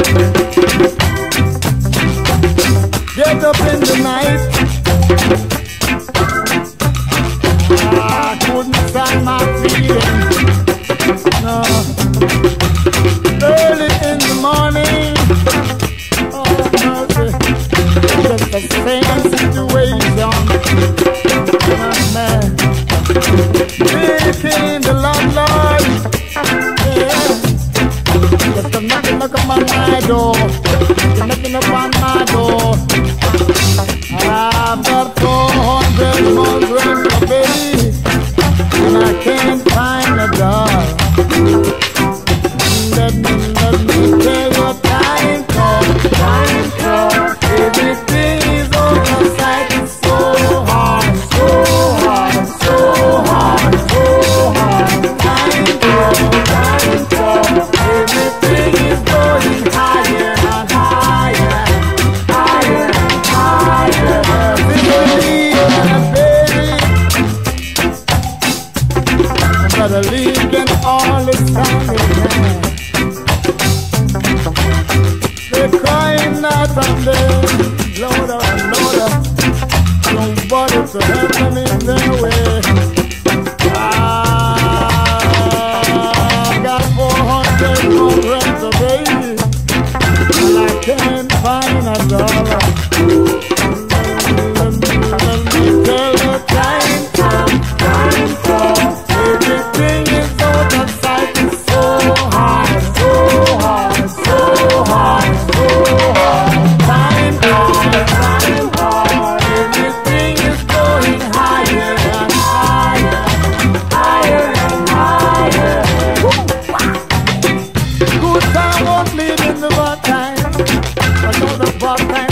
Get up in the night. I couldn't stand my feeling. No. Early in the morning. Oh, mercy. Just the same situation. Oh, man. Making the love Lord. Yeah. Just a knocking upon my door. Just knocking upon my door. I've got 400 more grams of baby, and I can't find a dollar. Let me tell you, time come, everything is oversight. It's so hard, so hard, so hard, so hard. Time come, everything is going higher and higher, higher and higher. But a leak and all is standing. They're crying out on them, louder and louder. Nobody to help them in their way. I got 400 more grams of baby, and I can't find a dollar. Let me tell you, time come. Everything is out of sight. It's so hard, so hard, so hard, so hard. Time hard. Everything is going higher and higher, higher and higher. Good time won't lead in the bad time, but not the bad time.